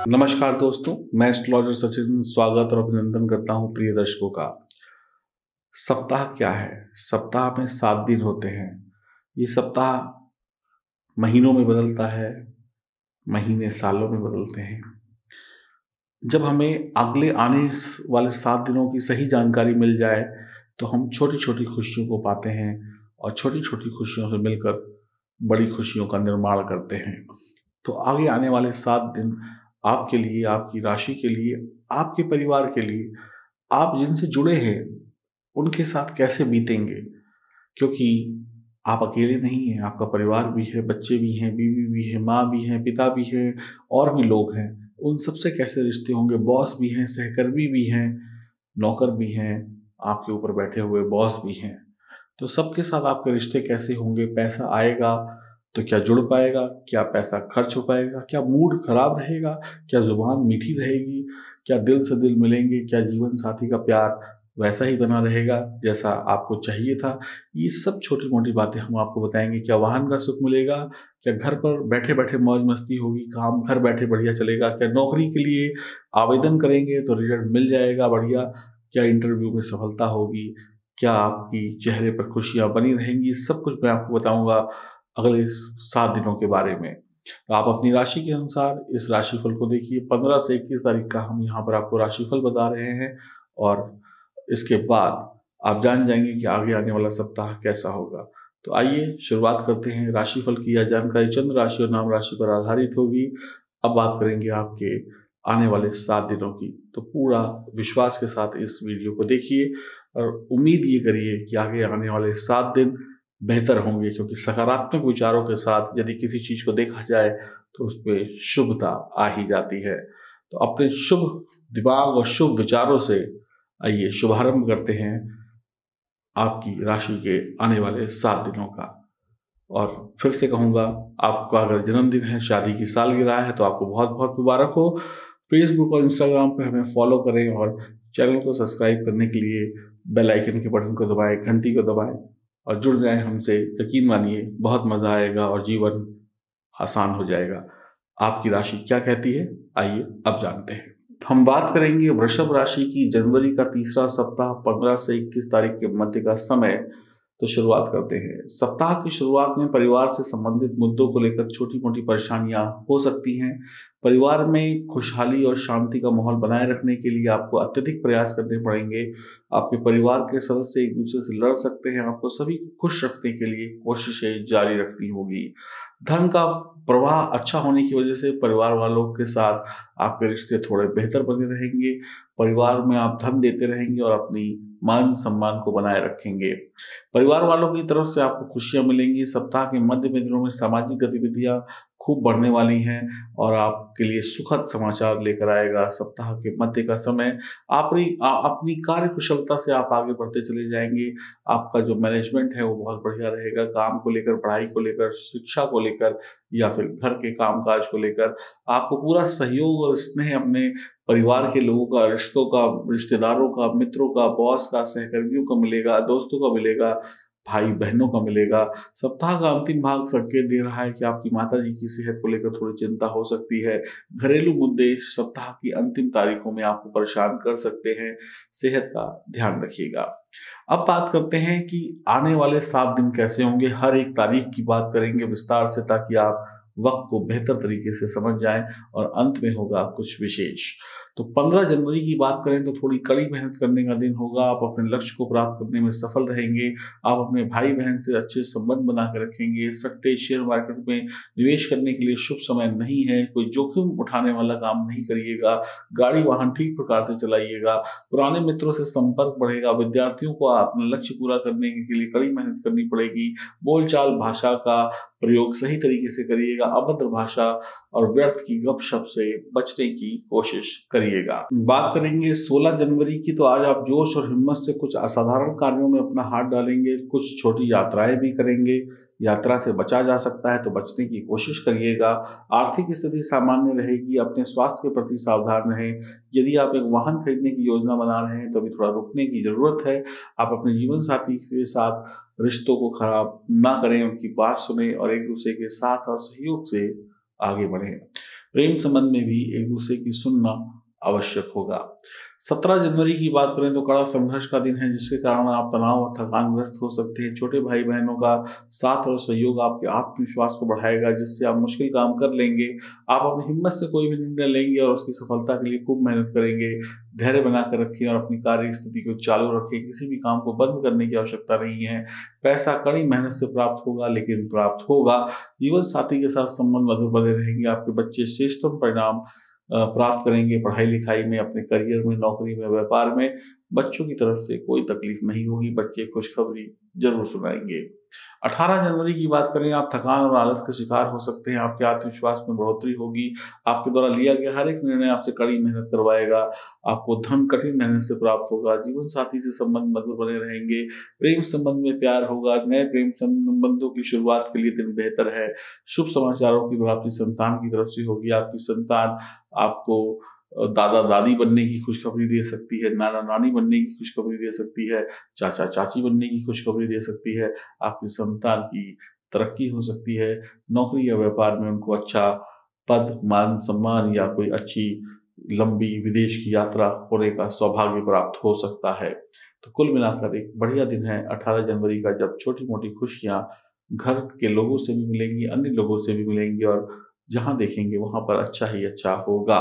नमस्कार दोस्तों, मैं एस्ट्रोलॉजर सचिन स्वागत और अभिनंदन करता हूं प्रिय दर्शकों का। सप्ताह क्या है? सप्ताह में 7 दिन होते हैं। ये सप्ताह महीनों में बदलता है, महीने सालों में बदलते हैं। जब हमें अगले आने वाले 7 दिनों की सही जानकारी मिल जाए तो हम छोटी छोटी खुशियों को पाते हैं और छोटी छोटी खुशियों से मिलकर बड़ी खुशियों का निर्माण करते हैं। तो आगे आने वाले 7 दिन आपके लिए, आपकी राशि के लिए, आपके परिवार के लिए, आप जिनसे जुड़े हैं उनके साथ कैसे बीतेंगे, क्योंकि आप अकेले नहीं हैं, आपका परिवार भी है, बच्चे भी हैं, बीवी भी है, माँ भी है, पिता भी है, और भी लोग हैं। उन सबसे कैसे रिश्ते होंगे? बॉस भी हैं, सहकर्मी भी हैं, नौकर भी हैं, आपके ऊपर बैठे हुए बॉस भी हैं। तो सबके साथ आपके रिश्ते कैसे होंगे? पैसा आएगा तो क्या जुड़ पाएगा? क्या पैसा खर्च हो पाएगा? क्या मूड खराब रहेगा? क्या जुबान मीठी रहेगी? क्या दिल से दिल मिलेंगे? क्या जीवन साथी का प्यार वैसा ही बना रहेगा जैसा आपको चाहिए था? ये सब छोटी मोटी बातें हम आपको बताएंगे। क्या वाहन का सुख मिलेगा? क्या घर पर बैठे बैठे मौज मस्ती होगी? काम घर बैठे बढ़िया चलेगा? क्या नौकरी के लिए आवेदन करेंगे तो रिजल्ट मिल जाएगा बढ़िया? क्या इंटरव्यू में सफलता होगी? क्या आपकी चेहरे पर खुशियां बनी रहेंगी? सब कुछ मैं आपको बताऊंगा अगले 7 दिनों के बारे में। तो आप अपनी राशि के अनुसार इस राशिफल को देखिए। 15 से 21 तारीख का हम यहाँ पर आपको राशिफल बता रहे हैं और इसके बाद आप जान जाएंगे कि आगे आने वाला सप्ताह कैसा होगा। तो आइए शुरुआत करते हैं। राशिफल की यह जानकारी चंद्र राशि और नाम राशि पर आधारित होगी। अब बात करेंगे आपके आने वाले 7 दिनों की। तो पूरा विश्वास के साथ इस वीडियो को देखिए और उम्मीद ये करिए कि आगे आने वाले 7 दिन बेहतर होंगे, क्योंकि सकारात्मक विचारों के साथ यदि किसी चीज को देखा जाए तो उसमें शुभता आ ही जाती है। तो अपने शुभ दिमाग और शुभ विचारों से आइए शुभारंभ करते हैं आपकी राशि के आने वाले 7 दिनों का। और फिर से कहूँगा, आपका अगर जन्मदिन है, शादी की सालगिरह है, तो आपको बहुत बहुत मुबारक हो। फेसबुक और इंस्टाग्राम पर हमें फॉलो करें और चैनल को सब्सक्राइब करने के लिए बेल आइकन के बटन को दबाएं, घंटी को दबाएं और जुड़ जाएं हमसे। यकीन मानिए बहुत मज़ा आएगा और जीवन आसान हो जाएगा। आपकी राशि क्या कहती है, आइए अब जानते हैं। हम बात करेंगे वृषभ राशि की। जनवरी का तीसरा सप्ताह 15 से 21 तारीख के मध्य का समय। तो शुरुआत करते हैं। सप्ताह की शुरुआत में परिवार से संबंधित मुद्दों को लेकर छोटी मोटी परेशानियां हो सकती हैं। परिवार में खुशहाली और शांति का माहौल बनाए रखने के लिए आपको अत्यधिक प्रयास करने पड़ेंगे। आपके परिवार के सदस्य एक दूसरे से लड़ सकते हैं। आपको सभी को खुश रखने के लिए कोशिशें जारी रखनी होगी। धन का प्रवाह अच्छा होने की वजह से परिवार वालों के साथ आपके रिश्ते थोड़े बेहतर बने रहेंगे। परिवार में आप धन देते रहेंगे और अपनी मान सम्मान को बनाए रखेंगे। परिवार वालों की तरफ से आपको खुशियां मिलेंगी। सप्ताह के मध्य में दिनों में सामाजिक गतिविधियां खूब बढ़ने वाली हैं और आपके लिए सुखद समाचार लेकर आएगा सप्ताह के मध्य का समय। अपनी कार्य कुशलता से आप आगे बढ़ते चले जाएंगे। आपका जो मैनेजमेंट है वो बहुत बढ़िया रहेगा। काम को लेकर, पढ़ाई को लेकर, शिक्षा को लेकर या फिर घर के कामकाज को लेकर आपको पूरा सहयोग और स्नेह अपने परिवार के लोगों का, रिश्तों का, रिश्तेदारों का, मित्रों का, बॉस का, सहकर्मियों का मिलेगा, दोस्तों का मिलेगा, भाई बहनों का मिलेगा। सप्ताह का अंतिम भाग संकेत दे रहा है कि आपकी माता जी की सेहत को लेकर थोड़ी चिंता हो सकती है। घरेलू मुद्दे सप्ताह की अंतिम तारीखों में आपको परेशान कर सकते हैं। सेहत का ध्यान रखिएगा। अब बात करते हैं कि आने वाले 7 दिन कैसे होंगे। हर एक तारीख की बात करेंगे विस्तार से, ताकि आप वक्त को बेहतर तरीके से समझ जाएं और अंत में होगा कुछ विशेष। तो 15 जनवरी की बात करें तो थोड़ी कड़ी मेहनत करने का दिन होगा। आप अपने लक्ष्य को प्राप्त करने में सफल रहेंगे। आप अपने भाई बहन से अच्छे संबंध बना कर रखेंगे। सट्टे शेयर मार्केट में निवेश करने के लिए शुभ समय नहीं है। कोई जोखिम उठाने वाला काम नहीं करिएगा। गाड़ी वाहन ठीक प्रकार से चलाइएगा। पुराने मित्रों से संपर्क बढ़ेगा। विद्यार्थियों को अपना लक्ष्य पूरा करने के लिए कड़ी मेहनत करनी पड़ेगी। बोलचाल भाषा का प्रयोग सही तरीके से करिएगा। अभद्र भाषा और व्यर्थ की गपशप से बचने की कोशिश करिएगा। बात करेंगे 16 जनवरी की। तो आज आप जोश और हिम्मत से कुछ असाधारण कार्यों में अपना हाथ डालेंगे। कुछ छोटी यात्राएं भी करेंगे। यात्रा से बचा जा सकता है तो बचने की कोशिश करिएगा। आर्थिक स्थिति सामान्य रहेगी। अपने स्वास्थ्य के प्रति सावधान रहें। यदि आप एक वाहन खरीदने की योजना बना रहे हैं तो अभी थोड़ा रुकने की जरूरत है। आप अपने जीवन साथी के साथ रिश्तों को खराब ना करें, उनकी बात सुने और एक दूसरे के साथ और सहयोग से आगे बढ़ें। प्रेम संबंध में भी एक दूसरे की सुनना आवश्यक होगा। 17 जनवरी की बात करें तो कड़ा संघर्ष का दिन है, जिसके कारण आप तनाव और थकानग्रस्त हो सकते हैं। छोटे भाई बहनों का साथ और सहयोग आपके आत्मविश्वास को बढ़ाएगा, जिससे आप मुश्किल काम कर लेंगे। आप अपनी हिम्मत से कोई भी निर्णय लेंगे और उसकी सफलता के लिए खूब मेहनत करेंगे। धैर्य बनाकर रखें और अपनी कार्य स्थिति को चालू रखें। किसी भी काम को बंद करने की आवश्यकता नहीं है। पैसा कड़ी मेहनत से प्राप्त होगा, लेकिन प्राप्त होगा। जीवन साथी के साथ संबंध मधुर बने रहेंगे। आपके बच्चे श्रेष्ठतम परिणाम प्राप्त करेंगे। पढ़ाई लिखाई में, अपने करियर में, नौकरी में, व्यापार में बच्चों की तरफ से कोई तकलीफ नहीं होगी। बच्चे खुशखबरी जरूर सुनाएंगे। 18 जनवरी की बात करें, आप थकान और आलस का शिकार हो सकते हैं। आपके आत्मविश्वास में बढ़ोतरी होगी। आपके द्वारा लिया गया हर एक निर्णय आपसे कड़ी मेहनत करवाएगा। आपको धन कठिन मेहनत से प्राप्त होगा। जीवन साथी से संबंध मधुर बने रहेंगे। प्रेम संबंध में प्यार होगा। नए प्रेम संबंधों की शुरुआत के लिए दिन बेहतर है। शुभ समाचारों की प्राप्ति संतान की तरफ से होगी। आपकी संतान आपको दादा दादी बनने की खुशखबरी दे सकती है, नाना नानी बनने की खुशखबरी दे सकती है, चाचा चाची बनने की खुशखबरी दे सकती है। आपकी संतान की तरक्की हो सकती है। नौकरी या व्यापार में उनको अच्छा पद, मान सम्मान या कोई अच्छी लंबी विदेश की यात्रा होने का सौभाग्य प्राप्त हो सकता है। तो कुल मिलाकर एक बढ़िया दिन है 18 जनवरी का, जब छोटी मोटी खुशियां घर के लोगों से भी मिलेंगी, अन्य लोगों से भी मिलेंगी और जहां देखेंगे वहां पर अच्छा ही अच्छा होगा।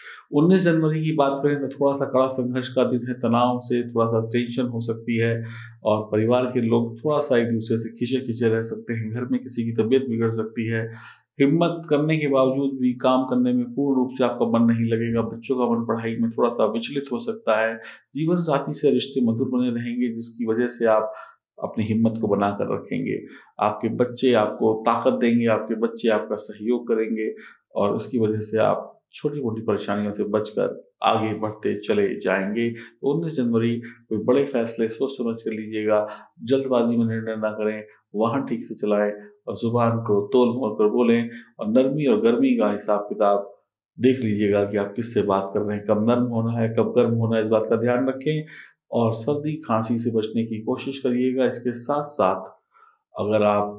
19 जनवरी की बात करें तो थोड़ा सा कड़ा संघर्ष का दिन है। तनाव से थोड़ा सा टेंशन हो सकती है और परिवार के लोग थोड़ा सा एक दूसरे से खिंचे खिंचे रह सकते हैं। घर में किसी की तबीयत बिगड़ सकती है। हिम्मत करने के बावजूद भी काम करने में पूर्ण रूप से आपका मन नहीं लगेगा। बच्चों का मन पढ़ाई में थोड़ा सा विचलित हो सकता है। जीवन साथी से रिश्ते मधुर बने रहेंगे, जिसकी वजह से आप अपनी हिम्मत को बनाकर रखेंगे। आपके बच्चे आपको ताकत देंगे। आपके बच्चे आपका सहयोग करेंगे और उसकी वजह से आप छोटी मोटी परेशानियों से बचकर आगे बढ़ते चले जाएंगे। तो 19 जनवरी कोई बड़े फैसले सोच समझ कर लीजिएगा। जल्दबाजी में निर्णय ना करें। वाहन ठीक से चलाएं और जुबान को तोल मोल कर बोलें और नरमी और गर्मी का हिसाब किताब देख लीजिएगा कि आप किससे बात कर रहे हैं। कब नर्म होना है, कब गर्म होना है, इस बात का ध्यान रखें और सर्दी खांसी से बचने की कोशिश करिएगा। इसके साथ साथ अगर आप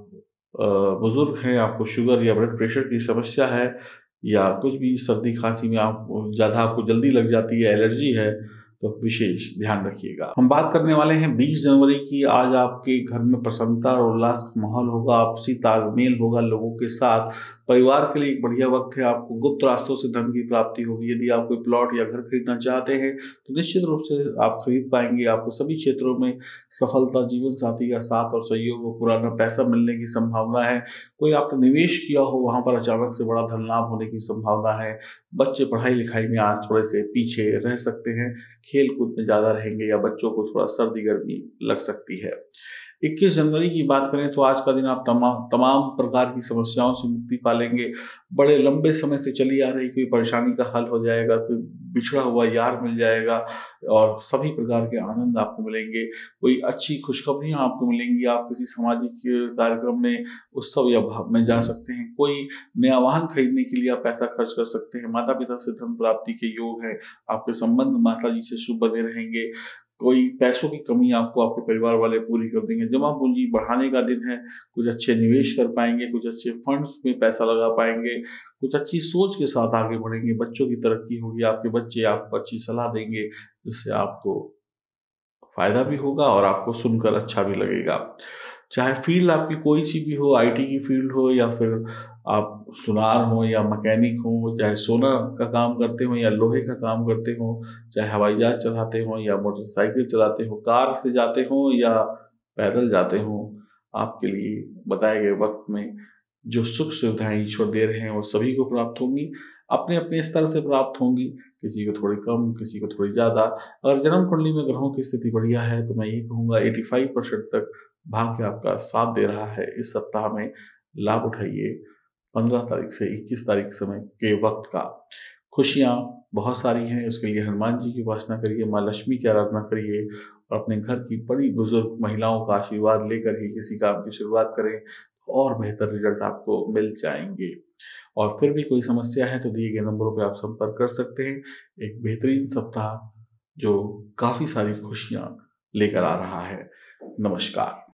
बुजुर्ग हैं, आपको शुगर या ब्लड प्रेशर की समस्या है या कुछ भी सर्दी खांसी में आप ज़्यादा आपको जल्दी लग जाती है, एलर्जी है, तो विशेष ध्यान रखिएगा। हम बात करने वाले हैं 20 जनवरी की। आज आपके घर में प्रसन्नता और उल्लास का माहौल होगा। आपसी तालमेल होगा लोगों के साथ। परिवार के लिए एक बढ़िया वक्त है। आपको गुप्त रास्तों से धन की प्राप्ति होगी। यदि आप कोई प्लॉट या घर खरीदना चाहते हैं तो निश्चित रूप से आप खरीद पाएंगे। आपको सभी क्षेत्रों में सफलता, जीवन साथी का साथ और सहयोग और पुराना पैसा मिलने की संभावना है। कोई आपने निवेश किया हो वहां पर अचानक से बड़ा धन लाभ होने की संभावना है। बच्चे पढ़ाई लिखाई में आज थोड़े से पीछे रह सकते हैं। खेल कूद में ज्यादा रहेंगे या बच्चों को थोड़ा सर्दी गर्मी लग सकती है। 21 जनवरी की बात करें तो आज का दिन आप तमाम प्रकार की समस्याओं से मुक्ति पालेंगे। बड़े लंबे समय से चली आ रही कोई परेशानी का हल हो जाएगा। कोई बिछड़ा हुआ यार मिल जाएगा और सभी प्रकार के आनंद आपको मिलेंगे। कोई अच्छी खुशखबरियां आपको मिलेंगी। आप किसी सामाजिक कार्यक्रम में, उत्सव या भाव में जा सकते हैं। कोई नया वाहन खरीदने के लिए आप पैसा खर्च कर सकते हैं। माता पिता से धन प्राप्ति के योग है। आपके संबंध माता जी से शुभ बने रहेंगे। कोई पैसों की कमी आपको आपके परिवार वाले पूरी कर देंगे। जमा पूंजी बढ़ाने का दिन है। कुछ अच्छे निवेश कर पाएंगे। कुछ अच्छे फंड्स में पैसा लगा पाएंगे। कुछ अच्छी सोच के साथ आगे बढ़ेंगे। बच्चों की तरक्की होगी। आपके बच्चे आपको अच्छी सलाह देंगे, जिससे आपको फायदा भी होगा और आपको सुनकर अच्छा भी लगेगा। चाहे फील्ड आपकी कोई सी भी हो, आईटी की फील्ड हो या फिर आप सुनार हो या मैकेनिक हो, चाहे सोना का काम करते हो या लोहे का काम करते हो, चाहे हवाई जहाज चलाते हो या मोटरसाइकिल चलाते हो, कार से जाते हो या पैदल जाते हो, आपके लिए बताए गए वक्त में जो सुख सुविधाएं ईश्वर दे रहे हैं वो सभी को प्राप्त होंगी। अपने अपने स्तर से प्राप्त होंगी। किसी को थोड़ी कम, किसी को थोड़ी ज़्यादा। अगर जन्म कुंडली में ग्रहों की स्थिति बढ़िया है तो मैं ये कहूँगा 85% तक भाग्य आपका साथ दे रहा है। इस सप्ताह में लाभ उठाइए 15 तारीख से 21 तारीख समय के वक्त का। खुशियाँ बहुत सारी हैं। उसके लिए हनुमान जी की उपासना करिए, माँ लक्ष्मी की आराधना करिए और अपने घर की बड़ी बुजुर्ग महिलाओं का आशीर्वाद लेकर ही किसी काम की शुरुआत करें और बेहतर रिजल्ट आपको मिल जाएंगे। और फिर भी कोई समस्या है तो दिए गए नंबरों पर आप संपर्क कर सकते हैं। एक बेहतरीन सप्ताह जो काफ़ी सारी खुशियाँ लेकर आ रहा है। नमस्कार।